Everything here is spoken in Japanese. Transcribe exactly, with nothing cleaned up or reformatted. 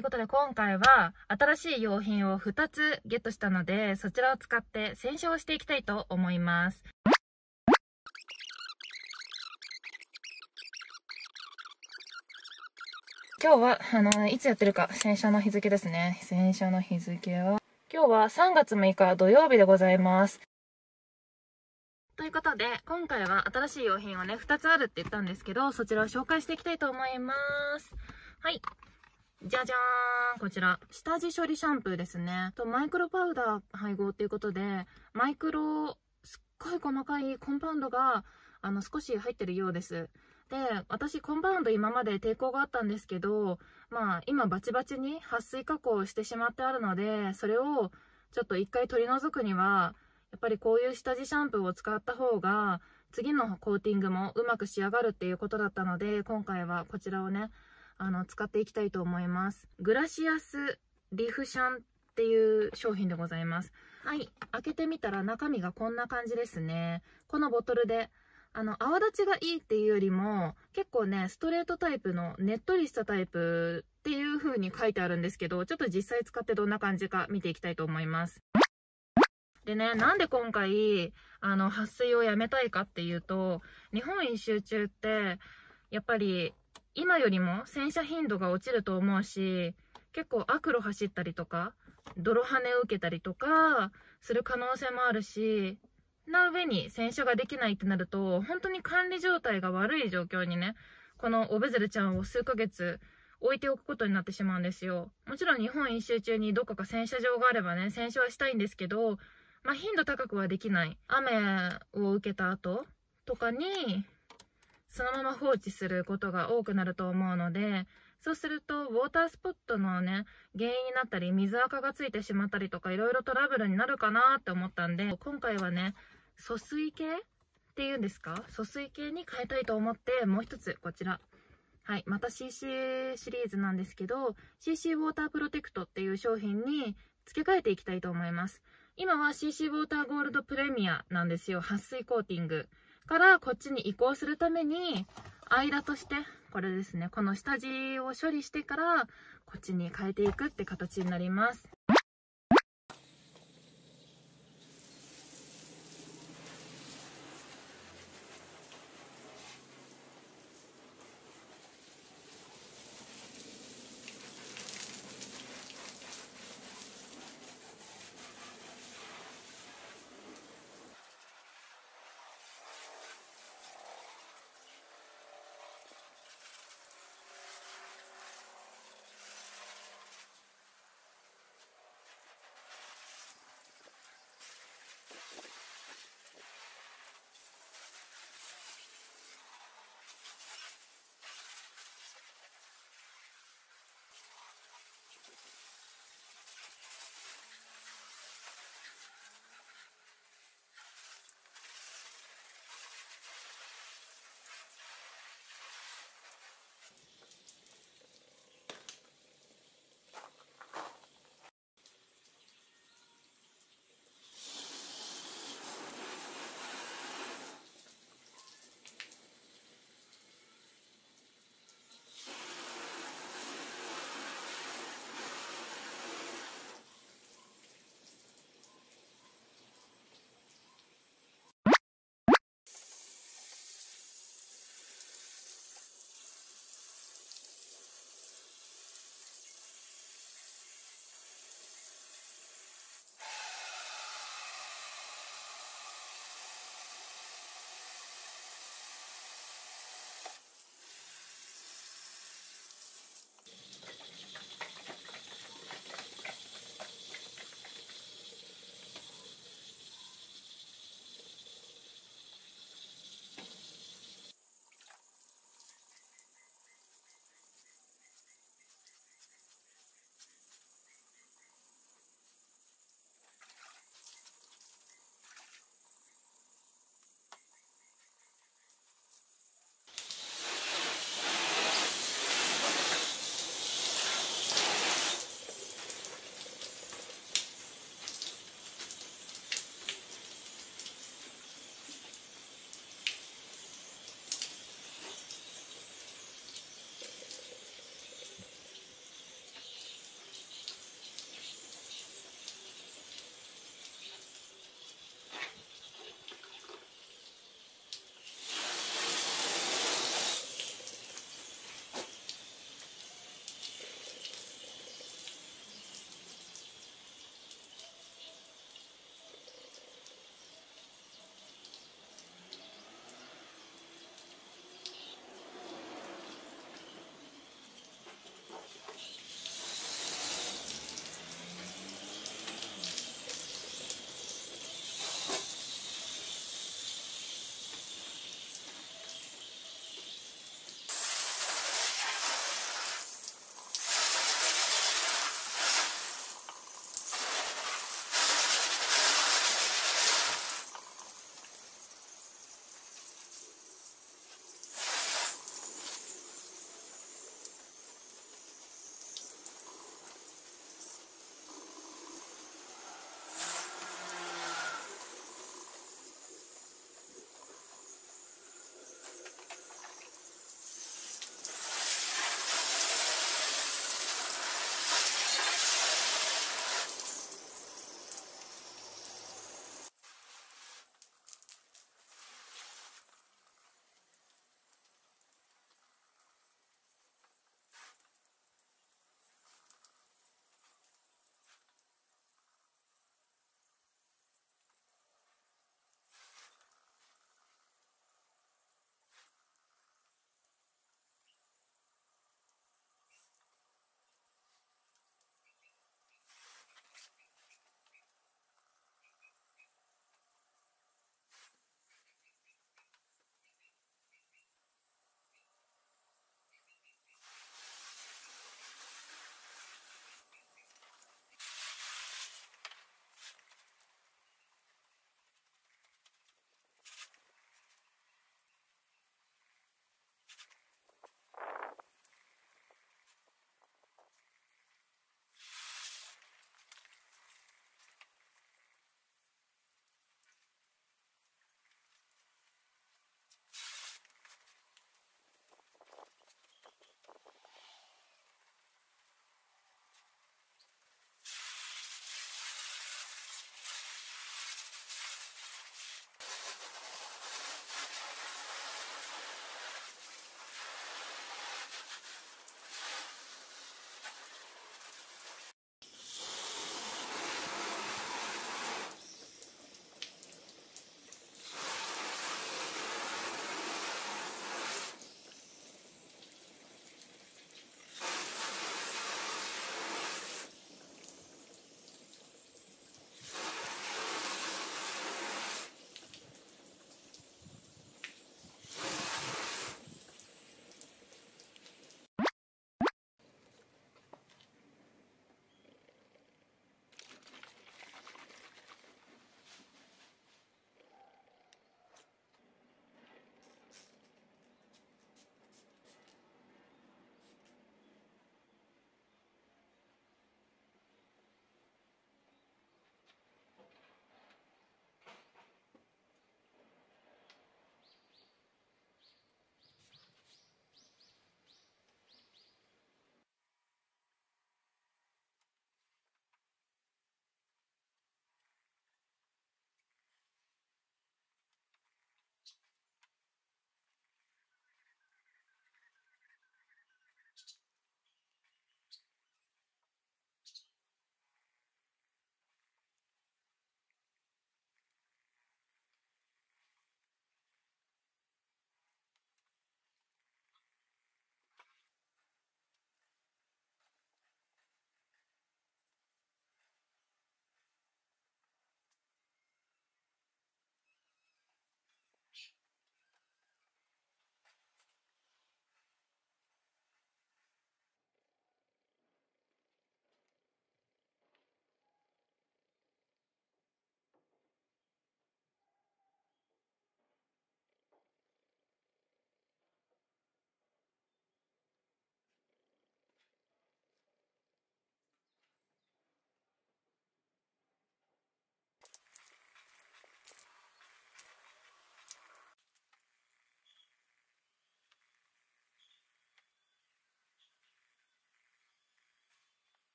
いうことで今回は新しい用品をふたつゲットしたので、そちらを使って洗車をしていきたいと思います。今日は、あの、いつやってるか、洗車の日付ですね。洗車の日付は、今日はさんがつむいか土曜日でございます。ということで、今回は新しい用品をね、ふたつあるって言ったんですけど、そちらを紹介していきたいと思います。はい。じゃじゃーん、こちら下地処理シャンプーですね。とマイクロパウダー配合っていうことで、マイクロすっごい細かいコンパウンドがあの少し入ってるようです。で、私コンパウンド今まで抵抗があったんですけど、まあ今バチバチに撥水加工をしてしまってあるので、それをちょっと一回取り除くにはやっぱりこういう下地シャンプーを使った方が次のコーティングもうまく仕上がるっていうことだったので、今回はこちらをねあの使っていきたいと思います。グラシアスリフシャンっていう商品でございます。はい、開けてみたら中身がこんな感じですね。このボトルであの泡立ちがいいっていうよりも結構ねストレートタイプのねっとりしたタイプっていう風に書いてあるんですけど、ちょっと実際使ってどんな感じか見ていきたいと思います。でね、なんで今回あの撥水をやめたいかっていうと、日本一周中ってやっぱり今よりも洗車頻度が落ちると思うし、結構悪路走ったりとか泥跳ねを受けたりとかする可能性もあるし、な上に洗車ができないってなると本当に管理状態が悪い状況にね、このオベゼルちゃんを数ヶ月置いておくことになってしまうんですよ。もちろん日本一周中にどこか洗車場があればね洗車はしたいんですけど、まあ頻度高くはできない。雨を受けた後とかにそのまま放置することが多くなると思うので、そうするとウォータースポットのね原因になったり水垢がついてしまったりとかいろいろトラブルになるかなって思ったんで、今回はね疎水系っていうんですか、疎水系に変えたいと思って、もう一つこちら、はい、また シーシー シリーズなんですけど シーシー ウォータープロテクトっていう商品に付け替えていきたいと思います。今は シーシー ウォーターゴールドプレミアなんですよ。撥水コーティングからこっちに移行するために間としてこれですね、この下地を処理してからこっちに変えていくって形になります。